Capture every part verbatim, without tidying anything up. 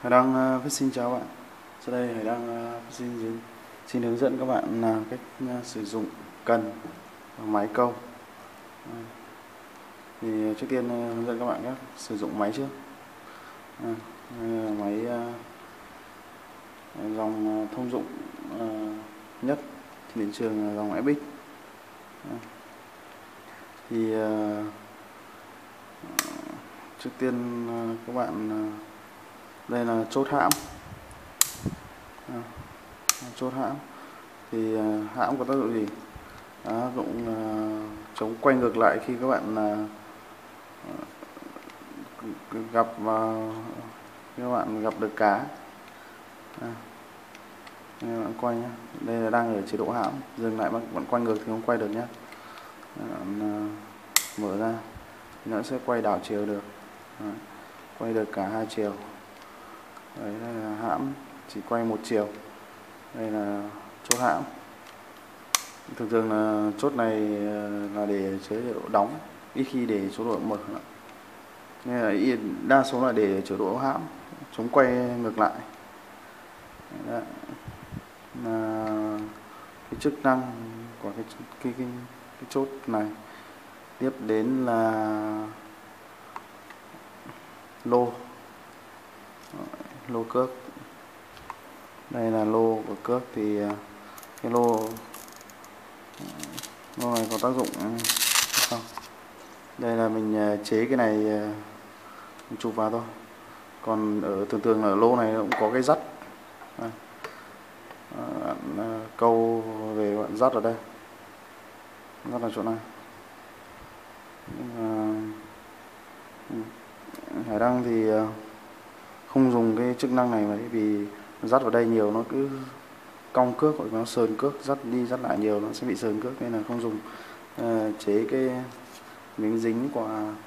Hải Đăng uh, xin chào bạn. Sau đây Hải Đăng uh, xin xin hướng dẫn các bạn uh, cách uh, sử dụng cần và máy câu. Uh, thì trước tiên uh, hướng dẫn các bạn cách sử dụng máy trước. Uh, uh, máy uh, dòng uh, thông dụng uh, nhất trên thị trường là dòng ép ích. Uh, thì uh, trước tiên uh, các bạn uh, đây là chốt hãm. À, chốt hãm thì uh, hãm có tác dụng gì? Đó, cũng uh, chống quay ngược lại khi các bạn uh, gặp uh, các bạn gặp được cá. À, các bạn quay nhé. Đây là đang ở chế độ hãm, dừng lại bạn quay ngược thì không quay được nhé. Bạn uh, mở ra thì nó sẽ quay đảo chiều được. Đó, quay được cả hai chiều. Đấy, đây là hãm chỉ quay một chiều. Đây là chốt hãm. Thường thường là chốt này là để chế độ đóng, ít khi để chế độ mở. Nên là đa số là để chế độ hãm, chống quay ngược lại. Đấy, là cái chức năng của cái cái, cái cái chốt này. Tiếp đến là lô lô cước. Đây là lô của cước thì cái lô lô này có tác dụng không? Đây là mình chế cái này mình chụp vào thôi. Còn ở thường thường ở lô này cũng có cái dắt. Đây. Bạn câu về bạn dắt ở đây. Dắt là chỗ này. Hải Đăng thì không dùng cái chức năng này bởi vì dắt vào đây nhiều nó cứ cong cước hoặc nó sờn cước, dắt đi dắt lại nhiều nó sẽ bị sờn cước, nên là không dùng. À, chế cái miếng dính của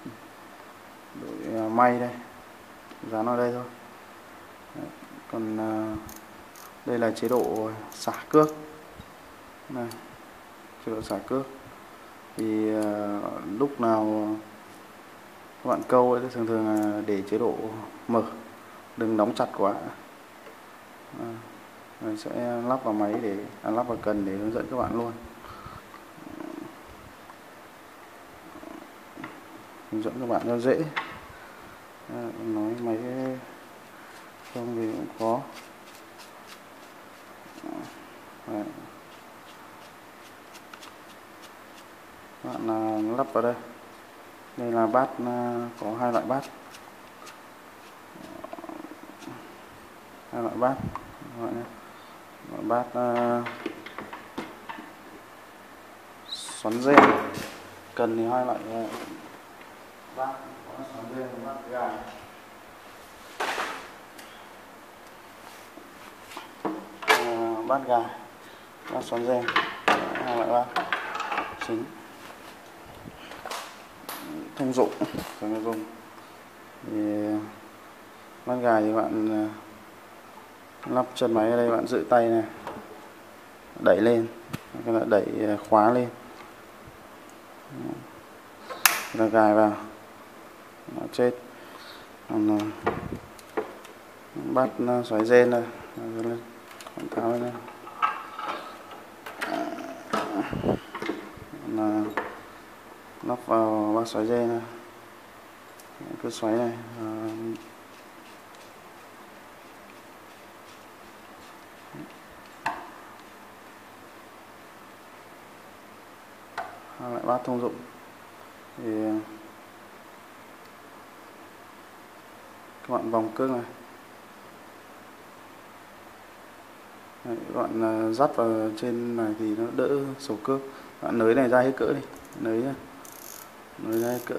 đội may đây, dán vào đây thôi. Đấy. Còn à, đây là chế độ xả cước này, chế độ xả cước thì à, lúc nào các bạn câu ấy, thường thường là để chế độ mở, đừng đóng chặt quá. À, mình sẽ lắp vào máy để à, lắp vào cần để hướng dẫn các bạn luôn. Hướng dẫn các bạn cho dễ. À, nói máy không thì cũng khó. Đấy. Bạn à, lắp vào đây. Đây là bát, à, có hai loại bát. Hai loại bát. Loại bát uh, xoắn ren. Cần thì hai loại uh, bát, có xoắn ren và bát gài. Uh, bát gài, bát xoắn ren, hai loại bát chính thông dụng thường dùng. Thì bát gài thì bạn uh, lắp chân máy ở đây, bạn giữ tay này, đẩy lên, cái là đẩy khóa lên, là gài vào, nó chết. Còn bắt xoáy rên này, lên, tháo lên, là lắp vào bắt xoáy rên này, cứ xoáy này. Hai loại bát thông dụng thì các bạn vòng cước này. Đấy, các bạn dắt vào trên này thì nó đỡ sổ cước. Bạn nới này ra hết cỡ đi, nới nới ra hết cỡ.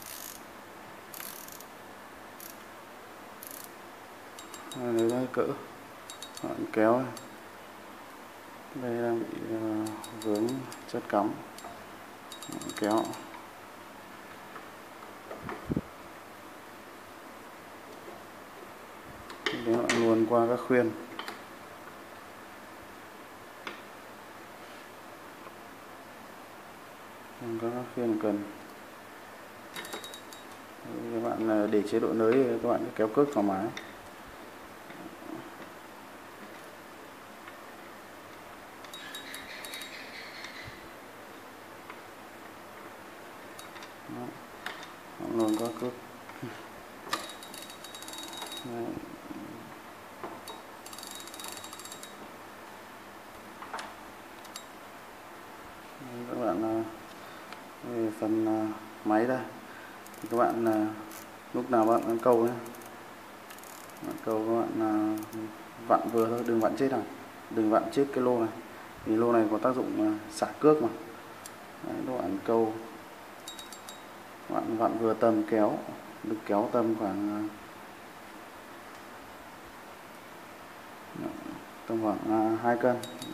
Nới ra hết cỡ. Bạn kéo này. Đây đang bị uh, vướng chất cắm. Kéo để bạn luồn qua các khuyên. Các khuyên cần. Các bạn để chế độ nới, các bạn kéo cước thoải mái. luôn có cước. Đấy. Các bạn về phần máy đây thì các bạn lúc nào bạn ăn câu nhé, bạn câu các bạn vặn vừa thôi, đừng vặn chết này, đừng vặn chết cái lô này, vì lô này có tác dụng xả cước mà. Đấy, các bạn câu bạn vặn vừa tầm kéo, được kéo tầm khoảng tầm khoảng hai cân,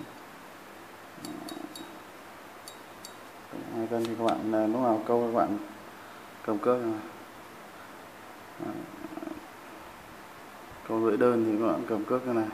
hai cân thì các bạn lúc nào câu các bạn cầm cước này. Câu lưỡi đơn thì các bạn cầm cước như này.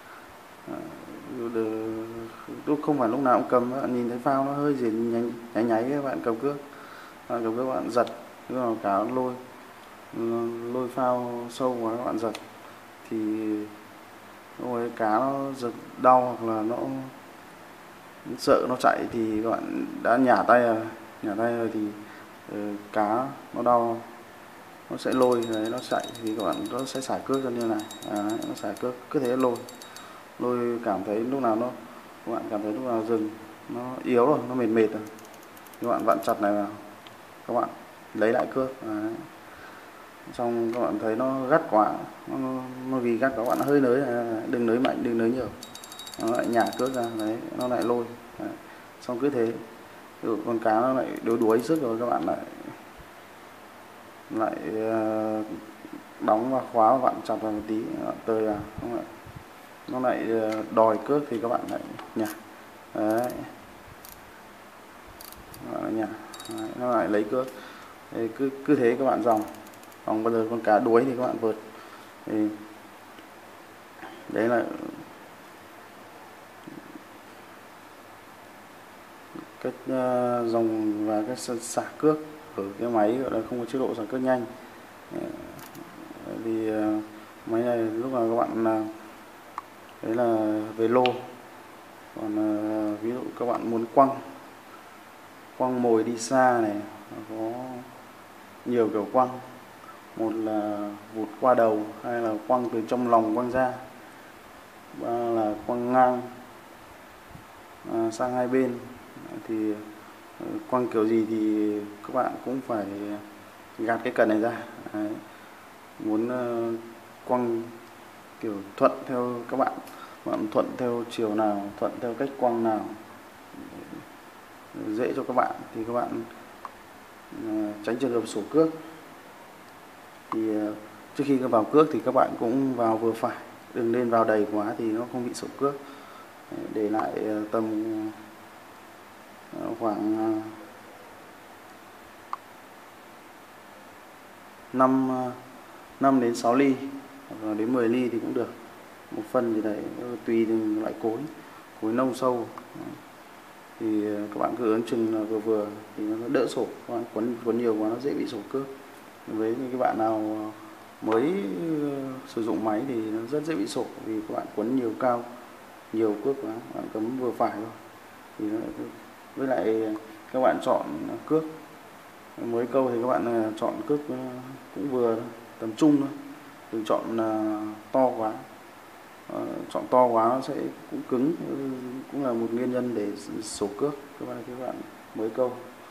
Lúc không phải lúc nào cũng cầm, bạn nhìn thấy phao nó hơi gì nháy nháy, nháy các bạn cầm cước, bạn cầm cước bạn giật, lúc nào cá lôi lôi phao sâu quá các bạn giật thì rồi cá nó giật đau hoặc là nó sợ nó chạy thì các bạn đã nhả tay rồi, nhả tay rồi thì uh, cá nó đau nó sẽ lôi đấy, nó chạy thì các bạn nó sẽ xả cước ra như này, à, nó xả cước cứ thế lôi lôi cảm thấy lúc nào nó các bạn cảm thấy lúc nào dừng nó yếu rồi, nó mệt mệt rồi, các bạn vặn chặt này vào, các bạn lấy lại cước đấy. Xong các bạn thấy nó gắt quá, nó, nó vì gắt các bạn hơi nới, đừng nới mạnh, đừng nới nhiều, nó lại nhả cước ra đấy, nó lại lôi đấy. Xong cứ thế con cá nó lại đuối đuối sức rồi các bạn lại lại uh, đóng và khóa và vặn chặt vào một tí, tơi vào, không lại nó lại đòi cước thì các bạn lại nhả đấy, nhả đấy, nó lại lấy cước đấy, cứ cứ thế các bạn dòng còn bao giờ con cá đuối thì các bạn vượt thì đấy là cách uh, dòng và cách xả cước ở cái máy gọi là không có chế độ xả cước nhanh. Thì uh, máy này lúc nào các bạn uh, đấy là về lô, còn uh, ví dụ các bạn muốn quăng quăng mồi đi xa này, có nhiều kiểu quăng, một là vụt qua đầu, hai là quăng từ trong lòng quăng ra, ba là quăng ngang à, sang hai bên, thì uh, quăng kiểu gì thì các bạn cũng phải gạt cái cần này ra. Đấy. Muốn uh, quăng kiểu thuận theo các bạn bạn thuận theo chiều nào, thuận theo cách quăng nào dễ cho các bạn thì các bạn uh, tránh trường hợp sổ cước. Thì uh, trước khi vào cước thì các bạn cũng vào vừa phải, đừng nên vào đầy quá thì nó không bị sổ cước. Để lại uh, tầm uh, khoảng uh, năm đến sáu ly hoặc là đến mười ly thì cũng được, một phân gì đấy tùy từng loại cối, cối nông sâu thì các bạn cứ ấn chừng là vừa vừa thì nó đỡ sổ, các bạn quấn quấn nhiều quá nó dễ bị sổ cước. Với những cái bạn nào mới sử dụng máy thì nó rất dễ bị sổ vì các bạn quấn nhiều cao nhiều cước quá, bạn cấm vừa phải thôi thì nó, với lại các bạn chọn cước mới câu thì các bạn chọn cước cũng vừa tầm trung thôi, đừng chọn to quá, chọn to quá nó sẽ cũng cứng, cũng là một nguyên nhân để sổ cước các bạn các bạn mới câu.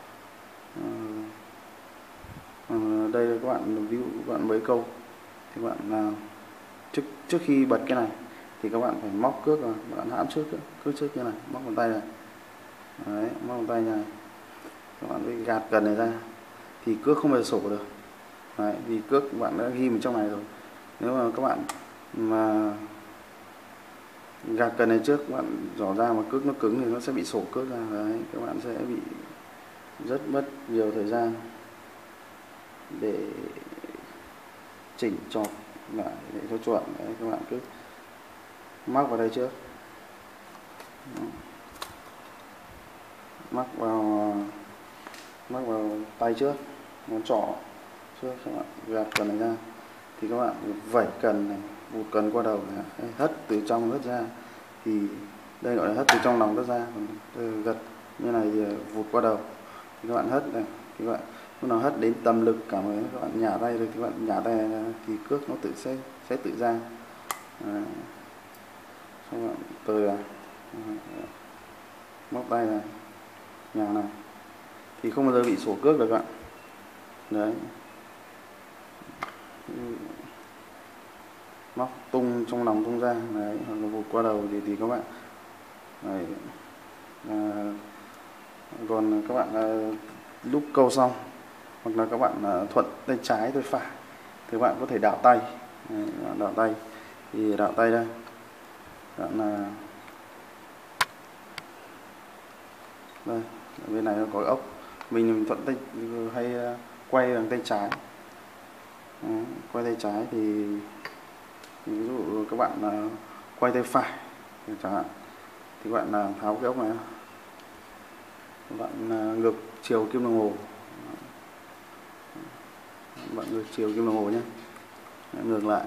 À, đây là các bạn ví dụ các bạn mới câu thì các bạn trước trước khi bật cái này thì các bạn phải móc cước vào, bạn hãm trước cước trước như này, móc bàn tay này, đấy, móc bàn tay này, các bạn phải gạt cần này ra thì cước không bao giờ sổ được. Đấy, vì cước bạn đã ghi vào trong này rồi, nếu mà các bạn mà gạt cần này trước các bạn dò ra mà cước nó cứng thì nó sẽ bị sổ cước ra. Đấy, các bạn sẽ bị rất mất nhiều thời gian để chỉnh chọt lại để cho chuẩn. Đấy, các bạn cứ mắc vào đây trước, mắc vào mắc vào tay trước, ngón trỏ trước, các bạn gạt cần này ra thì các bạn vẩy cần này, vụt cần qua đầu này, hất từ trong hất ra thì đây gọi là hất từ trong lòng hất ra, còn gật như này thì vụt qua đầu thì các bạn hất này, các bạn lúc nào hất đến tầm lực cảm thấy các bạn nhả tay được thì các bạn nhả tay thì cước nó tự sẽ sẽ tự ra. Đấy. Xong bạn từ là móc tay này, nhả này thì không bao giờ bị sổ cước được các bạn. Đấy, móc tung trong lòng tung ra đấy, hoặc là vụt qua đầu thì thì các bạn đấy. À, còn các bạn à, lúc câu xong hoặc là các bạn à, thuận tay trái tay phải thì các bạn có thể đảo tay. Đấy, đảo tay thì đảo tay đây bạn là đây, bên này nó có ốc, mình thuận tay hay quay bằng tay trái. Đấy, quay tay trái thì ví dụ các bạn uh, quay tay phải chẳng hạn thì các bạn uh, tháo cái ốc này, các bạn uh, ngược chiều kim đồng hồ, các bạn ngược chiều kim đồng hồ nhé, ngược lại.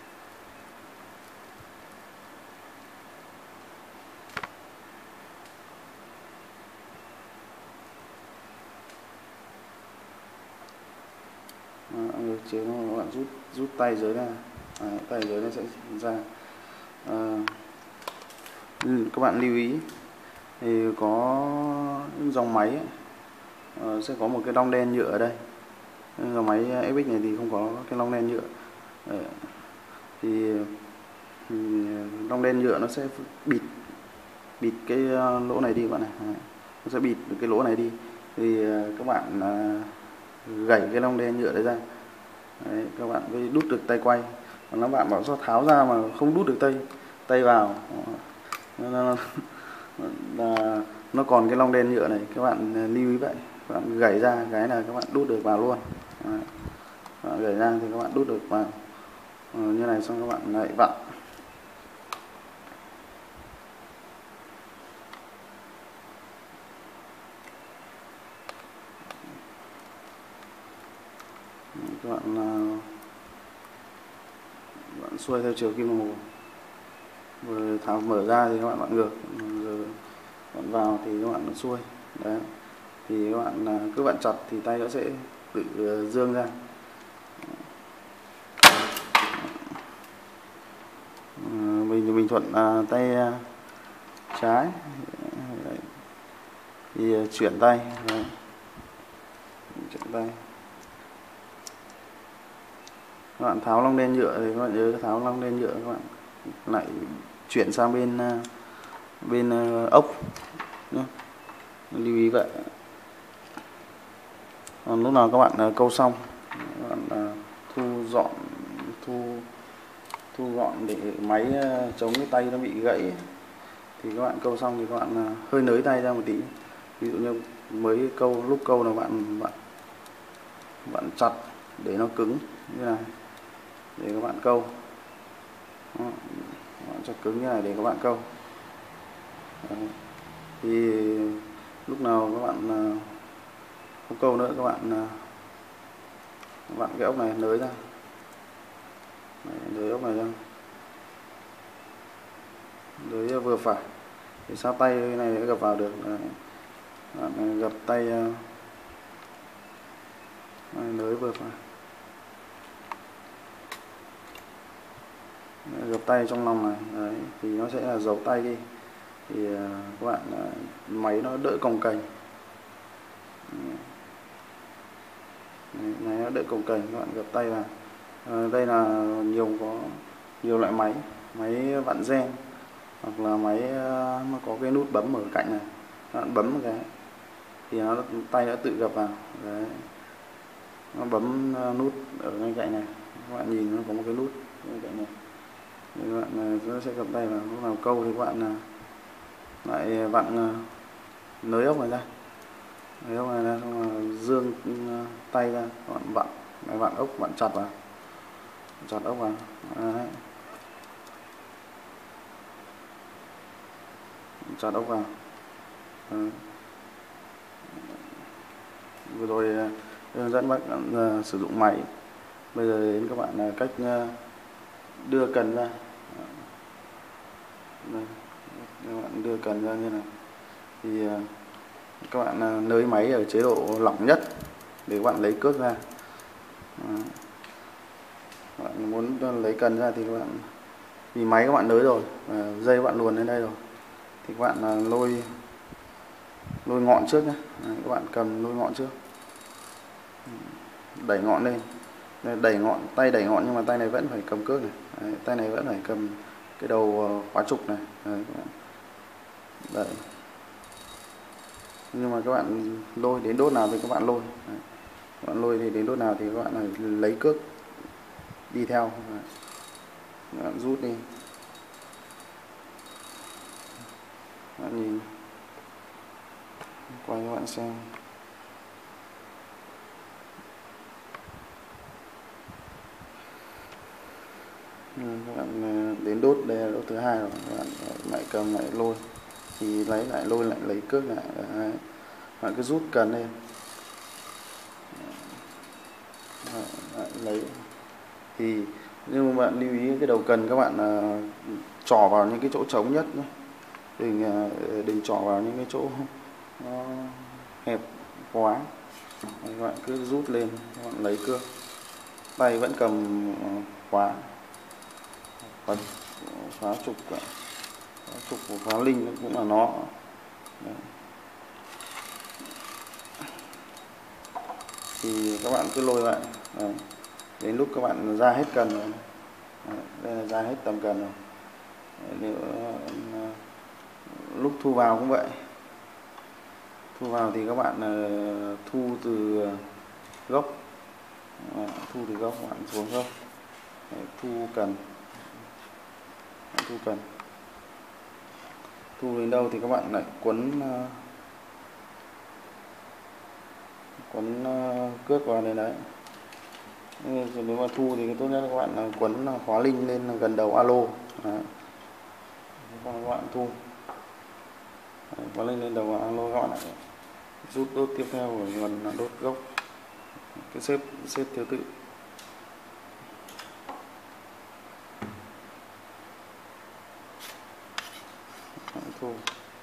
Ngược chiều các bạn rút rút tay dưới ra. À, tay dưới nó sẽ ra. À, các bạn lưu ý thì có dòng máy ấy, uh, sẽ có một cái đong đen nhựa ở đây. Dòng máy ép ích này thì không có cái lông đen nhựa. Đấy. Thì lông đen nhựa nó sẽ bịt bịt cái lỗ này đi các bạn này. Đấy. Nó sẽ bịt cái lỗ này đi thì các bạn gảy cái lông đen nhựa đấy ra. Đấy, các bạn mới đút được tay quay. Còn các bạn bảo sao tháo ra mà không đút được tay tay vào, nó, nó, nó còn cái lông đen nhựa này, các bạn lưu ý vậy. Các bạn gảy ra cái là các bạn đút được vào luôn. Đấy. Các bạn gảy ra thì các bạn đút được vào ờ, như này, xong các bạn lại vặn. Các bạn uh, bạn xuôi theo chiều kim đồng hồ, rồi tháo mở ra thì các bạn vặn ngược, rồi bạn vào thì các bạn xuôi. Đấy, thì các bạn uh, cứ vặn chặt thì tay nó sẽ tự uh, dương ra. Uh, mình thì mình thuận uh, tay uh, trái. Đấy. Thì uh, chuyển tay. Đấy. Chuyển tay. Các bạn tháo lông đen nhựa thì các bạn nhớ tháo lông đen nhựa, các bạn lại chuyển sang bên bên ốc nhé. Lưu ý vậy. Còn lúc nào các bạn câu xong, các bạn thu dọn thu thu gọn để máy chống cái tay nó bị gãy thì các bạn câu xong thì các bạn hơi nới tay ra một tí. Ví dụ như mới câu lúc câu là bạn bạn bạn chặt để nó cứng như này để các bạn câu. Đó, các bạn chặt cứng như này để các bạn câu. Đấy. Thì lúc nào các bạn không câu nữa, các bạn vặn cái ốc này nới ra. Đấy, nới ốc này ra, nới vừa phải thì sao tay này gập vào được. Đấy. Bạn gập tay nới vừa phải, gập tay trong lòng này. Đấy, thì nó sẽ là giấu tay đi thì các bạn máy nó đỡ cồng kềnh. Máy nó đỡ cồng kềnh, các bạn gập tay vào. À, đây là nhiều có nhiều loại máy, máy vặn gen hoặc là máy nó có cái nút bấm ở cạnh này, các bạn bấm một cái thì nó tay nó tự gập vào. Đấy. Nó bấm nút ở ngay cạnh này, các bạn nhìn nó có một cái nút ở cạnh này thì các bạn nó sẽ gập tay vào. Lúc nào câu thì các bạn lại vặn nới ốc này ra, nới ốc này ra, xong là dương tay ra, các bạn vặn, lại vặn ốc, vặn chặt vào, chặt ốc vào. Đấy. Chặt ốc vào. Đấy. Vừa rồi hướng dẫn bác uh, sử dụng máy. Bây giờ đến các bạn là cách uh, đưa cần ra. Đây, các bạn đưa cần ra như này thì uh, các bạn uh, nới máy ở chế độ lỏng nhất, để các bạn lấy cước ra. Đó. Bạn muốn lấy cần ra thì các bạn, vì máy các bạn nới rồi, dây các bạn luồn lên đây rồi, thì các bạn lôi lôi ngọn trước nhé. Đấy, các bạn cầm lôi ngọn trước, đẩy ngọn lên, đẩy ngọn, tay đẩy ngọn nhưng mà tay này vẫn phải cầm cước này. Đấy, tay này vẫn phải cầm cái đầu khóa trục này. Đấy, các bạn đẩy. Nhưng mà các bạn lôi đến đốt nào thì các bạn lôi. Đấy, các bạn lôi thì đến đốt nào thì các bạn lấy cước đi theo. Đấy, các bạn rút đi. Các bạn nhìn, quay các bạn xem. Các bạn đến đốt, đây là đốt thứ hai rồi, các bạn lại cầm lại lôi thì lấy lại lôi lại lấy cước lại. Đấy, bạn cứ rút cần lên. Đấy, lấy thì, nhưng mà bạn lưu ý cái đầu cần các bạn uh, trỏ vào những cái chỗ trống nhất nhé. Đừng uh, đừng trỏ vào những cái chỗ nó hẹp quá. Đấy, các bạn cứ rút lên, các bạn lấy cước, tay vẫn cầm uh, khóa khóa, khóa trục, khóa trục của khóa linh cũng là nó. Đấy. Thì các bạn cứ lôi lại. Đấy, đến lúc các bạn ra hết cần rồi. Đấy, đây là ra hết tầm cần rồi. Đấy, nếu, uh, lúc thu vào cũng vậy. Thu vào thì các bạn uh, thu từ gốc. Đấy, thu từ gốc, các bạn xuống gốc. Đấy, thu cần. Đấy, thu cần. Thu đến đâu thì các bạn lại quấn uh, quấn uh, cước vào đây đấy. Nếu mà thu thì tốt nhất là các bạn quấn khóa linh lên gần đầu alo. Đấy, còn các bạn thu khóa linh lên đầu alo, các bạn lại rút đốt tiếp theo của phần đốt gốc, cái xếp xếp thứ tự. Thu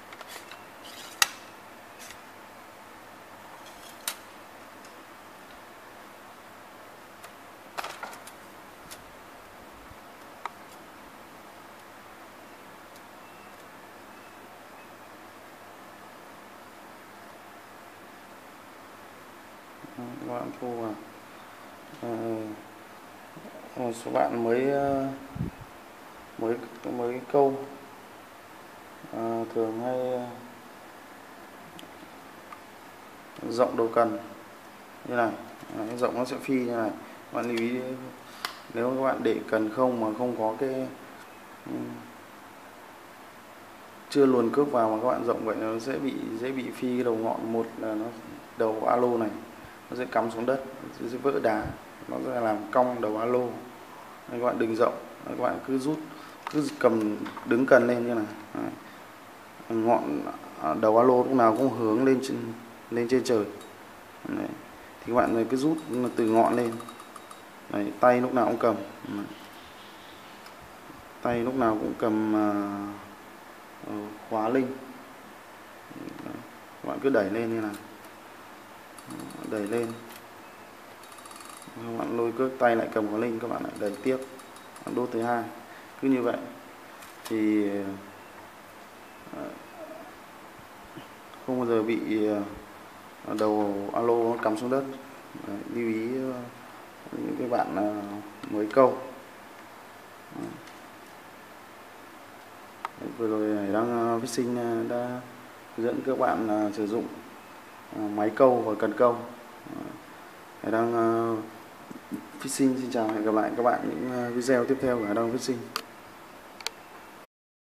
các bạn thu vào. À, một số bạn mới mới mới câu à, thường hay rộng đầu cần như này. Đấy, rộng nó sẽ phi như này. Các bạn lưu ý, nếu các bạn để cần không mà không có cái chưa luồn cước vào mà các bạn rộng vậy, nó sẽ bị dễ bị phi cái đầu ngọn. Một là nó đầu alo này nó sẽ cắm xuống đất, nó sẽ vỡ đá, nó sẽ làm cong đầu alo. Nên các bạn đừng rộng. Đấy, các bạn cứ rút, cứ cầm đứng cần lên như này. Đấy, ngọn đầu alo lúc nào cũng hướng lên trên, lên trên trời. Đấy, thì các bạn cứ rút từ ngọn lên. Đấy, tay lúc nào cũng cầm. Đấy, tay lúc nào cũng cầm uh, khóa linh. Đấy, các bạn cứ đẩy lên như này, đẩy lên, các bạn lôi cước, tay lại cầm khóa linh, các bạn lại đẩy tiếp đốt thứ hai. Cứ như vậy thì uh, không bao giờ bị uh, đầu alo nó cắm xuống đất. Đấy, lưu ý uh, những cái bạn uh, mới câu. Đấy. Đấy, vừa rồi Hải Đăng uh, Fishing uh, đã hướng dẫn các bạn uh, sử dụng uh, máy câu và cần câu. Uh, Hải Đăng uh, Fishing xin chào, hẹn gặp lại các bạn những uh, video tiếp theo của Hải Đăng Fishing.